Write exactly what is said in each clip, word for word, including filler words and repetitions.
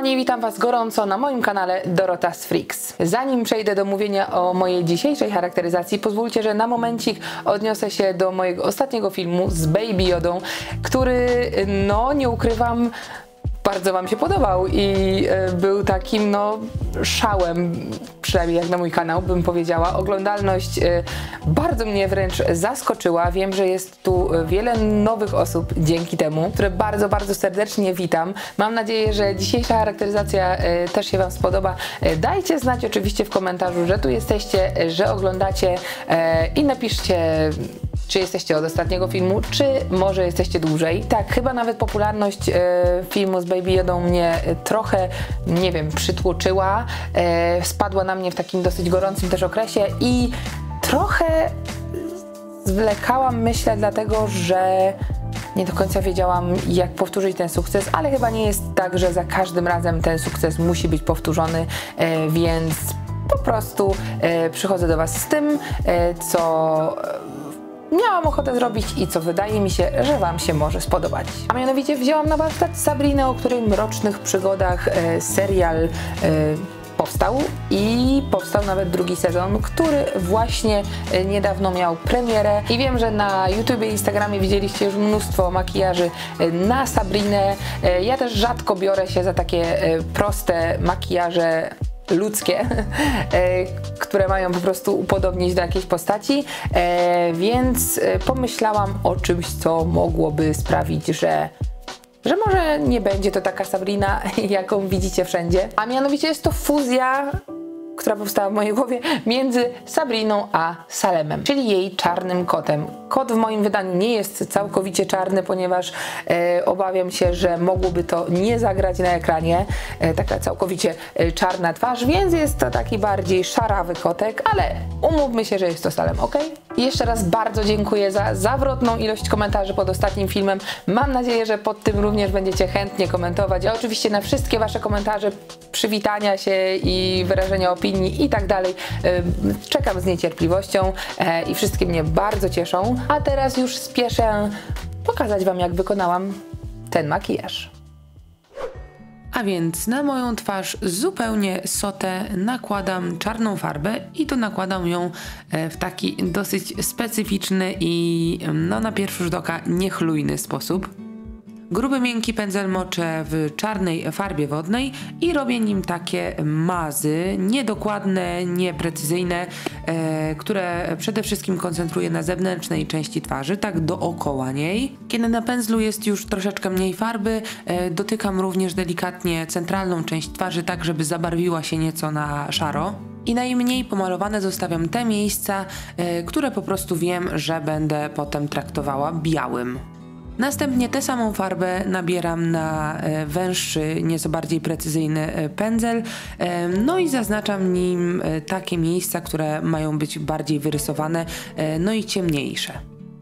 kochani, witam Was gorąco na moim kanale Dorota's Freaks. Zanim przejdę do mówienia o mojej dzisiejszej charakteryzacji, pozwólcie, że na momencik odniosę się do mojego ostatniego filmu z Baby Yodą, który, no nie ukrywam, bardzo Wam się podobał i y, był takim, no, szałem, przynajmniej jak na mój kanał bym powiedziała. Oglądalność y, bardzo mnie wręcz zaskoczyła. Wiem, że jest tu wiele nowych osób dzięki temu, które bardzo, bardzo serdecznie witam. Mam nadzieję, że dzisiejsza charakteryzacja y, też się Wam spodoba. Y, dajcie znać oczywiście w komentarzu, że tu jesteście, że oglądacie y, i napiszcie, czy jesteście od ostatniego filmu, czy może jesteście dłużej. Tak, chyba nawet popularność e, filmu z Baby Yodą mnie e, trochę, nie wiem, przytłoczyła. E, spadła na mnie w takim dosyć gorącym też okresie i trochę zwlekałam, myślę, dlatego, że nie do końca wiedziałam, jak powtórzyć ten sukces, ale chyba nie jest tak, że za każdym razem ten sukces musi być powtórzony, e, więc po prostu e, przychodzę do Was z tym, e, co miałam ochotę zrobić i co wydaje mi się, że Wam się może spodobać. A mianowicie wzięłam na warsztat Sabrinę, o której mrocznych przygodach e, serial e, powstał i powstał nawet drugi sezon, który właśnie e, niedawno miał premierę. I wiem, że na YouTubie i Instagramie widzieliście już mnóstwo makijaży e, na Sabrinę. E, ja też rzadko biorę się za takie e, proste makijaże ludzkie, e, które mają po prostu upodobnić do jakiejś postaci, e, więc e, pomyślałam o czymś, co mogłoby sprawić, że że może nie będzie to taka Sabrina, jaką widzicie wszędzie, a mianowicie jest to fuzja, która powstała w mojej głowie, między Sabriną a Salemem, czyli jej czarnym kotem. Kot w moim wydaniu nie jest całkowicie czarny, ponieważ e, obawiam się, że mogłoby to nie zagrać na ekranie, e, taka całkowicie e, czarna twarz, więc jest to taki bardziej szarawy kotek, ale umówmy się, że jest to Salem, ok? I jeszcze raz bardzo dziękuję za zawrotną ilość komentarzy pod ostatnim filmem. Mam nadzieję, że pod tym również będziecie chętnie komentować, a oczywiście na wszystkie Wasze komentarze, przywitania się i wyrażenia opinii i tak dalej czekam z niecierpliwością e, i wszystkie mnie bardzo cieszą. A teraz już spieszę pokazać Wam, jak wykonałam ten makijaż. A więc na moją twarz zupełnie sotę nakładam czarną farbę i to nakładam ją w taki dosyć specyficzny i no, na pierwszy rzut oka niechlujny sposób. Gruby, miękki pędzel moczę w czarnej farbie wodnej i robię nim takie mazy, niedokładne, nieprecyzyjne, e, które przede wszystkim koncentruję na zewnętrznej części twarzy, tak dookoła niej. Kiedy na pędzlu jest już troszeczkę mniej farby, e, dotykam również delikatnie centralną część twarzy, tak żeby zabarwiła się nieco na szaro. I najmniej pomalowane zostawiam te miejsca, e, które po prostu wiem, że będę potem traktowała białym. Następnie tę samą farbę nabieram na e, węższy, nieco bardziej precyzyjny e, pędzel, e, no i zaznaczam nim e, takie miejsca, które mają być bardziej wyrysowane, e, no i ciemniejsze.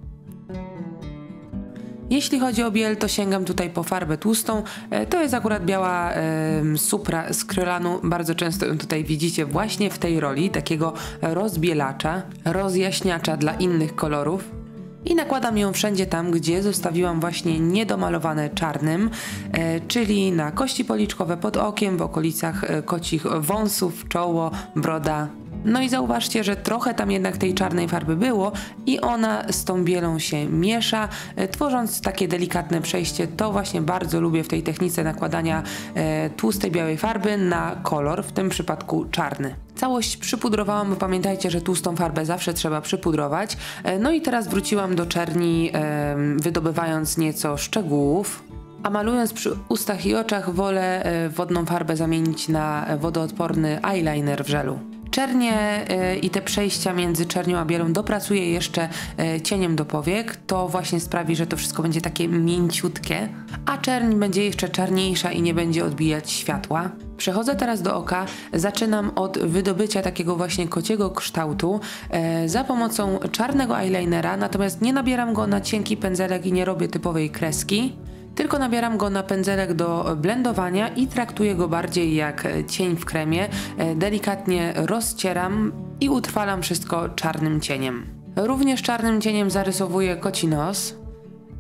Jeśli chodzi o biel, to sięgam tutaj po farbę tłustą. E, to jest akurat biała e, Supra z Krylanu. Bardzo często ją tutaj widzicie właśnie w tej roli, takiego rozbielacza, rozjaśniacza dla innych kolorów. I nakładam ją wszędzie tam, gdzie zostawiłam właśnie niedomalowane czarnym, e, czyli na kości policzkowe, pod okiem, w okolicach e, kocich wąsów, czoło, broda. No i zauważcie, że trochę tam jednak tej czarnej farby było i ona z tą bielą się miesza, e, tworząc takie delikatne przejście. To właśnie bardzo lubię w tej technice nakładania e, tłustej białej farby na kolor, w tym przypadku czarny. Całość przypudrowałam, bo pamiętajcie, że tłustą farbę zawsze trzeba przypudrować. No i teraz wróciłam do czerni, wydobywając nieco szczegółów. A malując przy ustach i oczach wolę wodną farbę zamienić na wodoodporny eyeliner w żelu. Czernie i te przejścia między czernią a bielą dopracuję jeszcze cieniem do powiek. To właśnie sprawi, że to wszystko będzie takie mięciutkie, a czerń będzie jeszcze czarniejsza i nie będzie odbijać światła. Przechodzę teraz do oka. Zaczynam od wydobycia takiego właśnie kociego kształtu e, za pomocą czarnego eyelinera, natomiast nie nabieram go na cienki pędzelek i nie robię typowej kreski, tylko nabieram go na pędzelek do blendowania i traktuję go bardziej jak cień w kremie. E, delikatnie rozcieram i utrwalam wszystko czarnym cieniem. Również czarnym cieniem zarysowuję koci nos.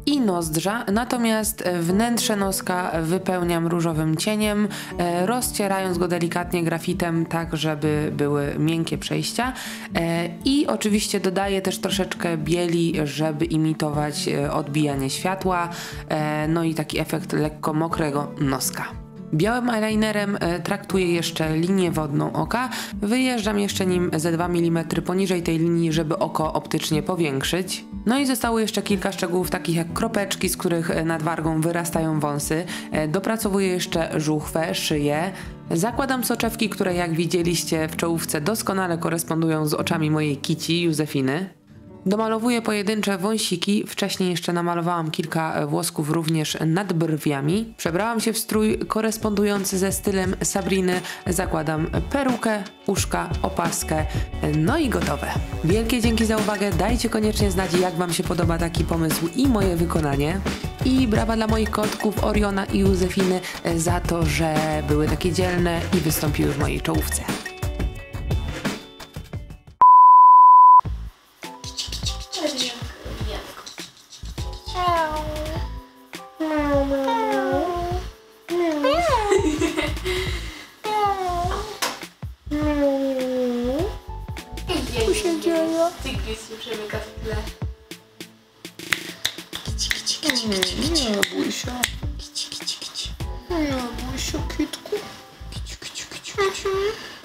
i nozdrza, natomiast wnętrze noska wypełniam różowym cieniem, e, rozcierając go delikatnie grafitem, tak żeby były miękkie przejścia e, i oczywiście dodaję też troszeczkę bieli, żeby imitować e, odbijanie światła, e, no i taki efekt lekko mokrego noska. Białym eyelinerem e, traktuję jeszcze linię wodną oka, wyjeżdżam jeszcze nim ze dwa milimetry poniżej tej linii, żeby oko optycznie powiększyć. No i zostało jeszcze kilka szczegółów takich jak kropeczki, z których nad wargą wyrastają wąsy. E, dopracowuję jeszcze żuchwę, szyję. Zakładam soczewki, które jak widzieliście w czołówce doskonale korespondują z oczami mojej kici Józefiny. Domalowuję pojedyncze wąsiki, wcześniej jeszcze namalowałam kilka włosków również nad brwiami. Przebrałam się w strój korespondujący ze stylem Sabriny, zakładam perukę, uszka, opaskę, no i gotowe. Wielkie dzięki za uwagę, dajcie koniecznie znać, jak wam się podoba taki pomysł i moje wykonanie. I brawa dla moich kotków Oriona i Józefiny za to, że były takie dzielne i wystąpiły w mojej czołówce. Co się dzieje? Tygrys się przemyka w tle. Kici, kici, kici, kici, kici. Nie bój się. Kici, kici, kici. Nie bój się, kitku. Kici, kici, kici, kici.